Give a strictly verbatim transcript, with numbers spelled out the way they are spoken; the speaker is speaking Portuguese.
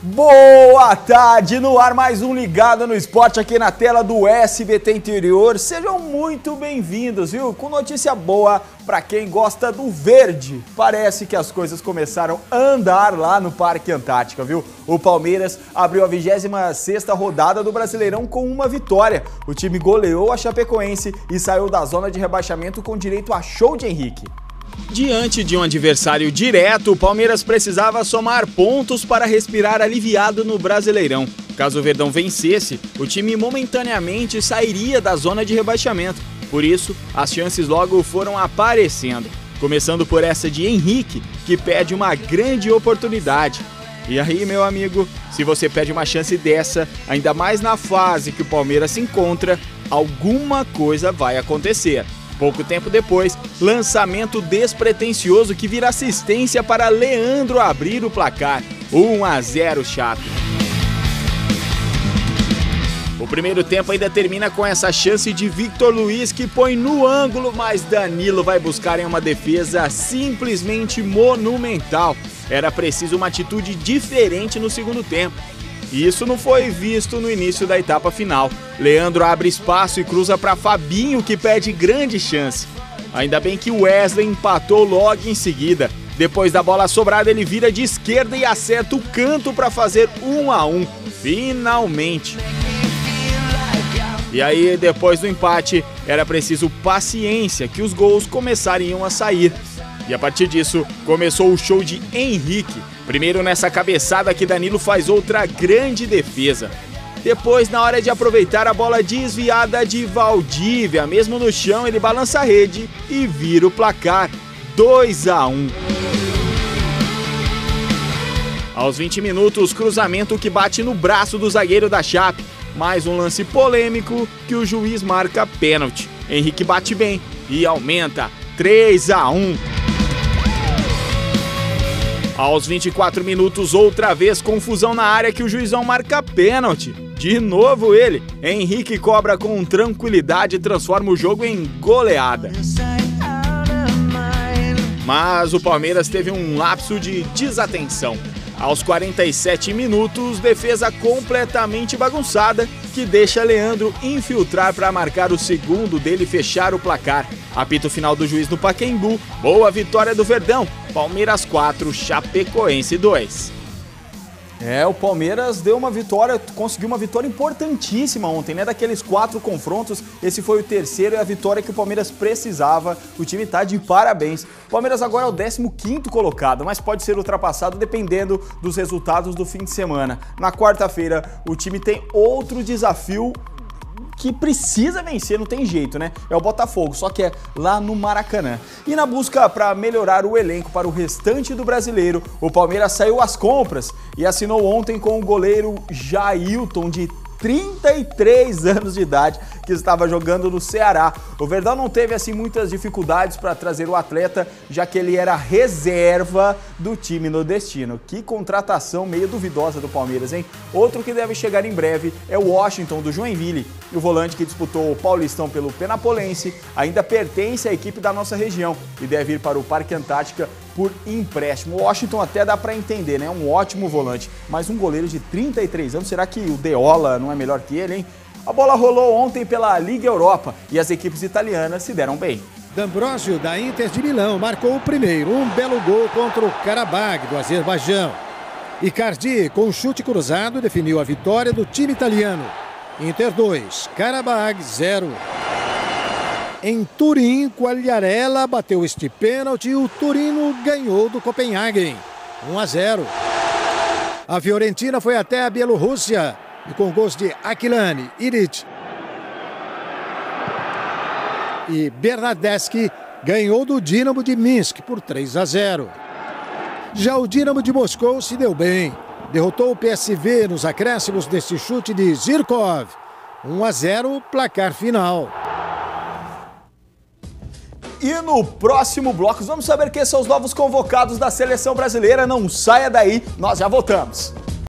Boa tarde, no ar mais um Ligado no Esporte aqui na tela do S B T Interior. Sejam muito bem-vindos, viu? Com notícia boa para quem gosta do verde. Parece que as coisas começaram a andar lá no Parque Antártica, viu? O Palmeiras abriu a vigésima sexta rodada do Brasileirão com uma vitória. O time goleou a Chapecoense e saiu da zona de rebaixamento com direito a show de Henrique. Diante de um adversário direto, o Palmeiras precisava somar pontos para respirar aliviado no Brasileirão. Caso o Verdão vencesse, o time momentaneamente sairia da zona de rebaixamento. Por isso, as chances logo foram aparecendo. Começando por essa de Henrique, que perde uma grande oportunidade. E aí, meu amigo, se você perde uma chance dessa, ainda mais na fase que o Palmeiras se encontra, alguma coisa vai acontecer. Pouco tempo depois, lançamento despretensioso que vira assistência para Leandro abrir o placar. um a zero Chape. O primeiro tempo ainda termina com essa chance de Victor Luiz que põe no ângulo, mas Danilo vai buscar em uma defesa simplesmente monumental. Era preciso uma atitude diferente no segundo tempo. Isso não foi visto no início da etapa final. Leandro abre espaço e cruza para Fabinho, que perde grande chance. Ainda bem que Wesley empatou logo em seguida. Depois da bola sobrada, ele vira de esquerda e acerta o canto para fazer um a um. Finalmente! E aí, depois do empate, era preciso paciência que os gols começariam a sair. E a partir disso, começou o show de Henrique. Primeiro nessa cabeçada que Danilo faz outra grande defesa. Depois, na hora de aproveitar a bola desviada de Valdívia, mesmo no chão, ele balança a rede e vira o placar. dois a um. Aos vinte minutos, cruzamento que bate no braço do zagueiro da Chape. Mais um lance polêmico que o juiz marca pênalti. Henrique bate bem e aumenta. três a um. Aos vinte e quatro minutos, outra vez confusão na área que o juizão marca pênalti. De novo ele, Henrique cobra com tranquilidade e transforma o jogo em goleada. Mas o Palmeiras teve um lapso de desatenção. Aos quarenta e sete minutos, defesa completamente bagunçada que deixa Leandro infiltrar para marcar o segundo dele e fechar o placar. Apito final do juiz no Pacaembu, boa vitória do Verdão. Palmeiras quatro, Chapecoense dois. É, o Palmeiras deu uma vitória, conseguiu uma vitória importantíssima ontem, né? Daqueles quatro confrontos, esse foi o terceiro e a vitória que o Palmeiras precisava. O time tá de parabéns. O Palmeiras agora é o décimo quinto colocado, mas pode ser ultrapassado dependendo dos resultados do fim de semana. Na quarta-feira, o time tem outro desafio que precisa vencer, não tem jeito, né? É o Botafogo, só que é lá no Maracanã. E na busca para melhorar o elenco para o restante do brasileiro, o Palmeiras saiu às compras e assinou ontem com o goleiro Jailton, de trinta e três anos de idade, que estava jogando no Ceará. O Verdão não teve assim muitas dificuldades para trazer o atleta, já que ele era reserva do time no destino. Que contratação meio duvidosa do Palmeiras, hein? Outro que deve chegar em breve é o Washington do Joinville. O volante que disputou o Paulistão pelo Penapolense ainda pertence à equipe da nossa região e deve ir para o Parque Antártica por empréstimo. O Washington até dá para entender, né? Um ótimo volante, mas um goleiro de trinta e três anos, será que o Deola não é melhor que ele, hein? A bola rolou ontem pela Liga Europa e as equipes italianas se deram bem. D'Ambrosio, da Inter de Milão, marcou o primeiro, um belo gol contra o Karabag, do Azerbaijão. Icardi, com um chute cruzado, definiu a vitória do time italiano. Inter dois, Karabag zero. Em Turim, Quagliarella bateu este pênalti e o Turino ganhou do Copenhagen, um a zero. A Fiorentina foi até a Bielorrússia e com gols de Aquilani, Ilic e Bernardeschi ganhou do Dinamo de Minsk por três a zero. Já o Dinamo de Moscou se deu bem. Derrotou o P S V nos acréscimos deste chute de Zirkov. um a zero, placar final. E no próximo bloco vamos saber quem são os novos convocados da seleção brasileira. Não saia daí, nós já voltamos.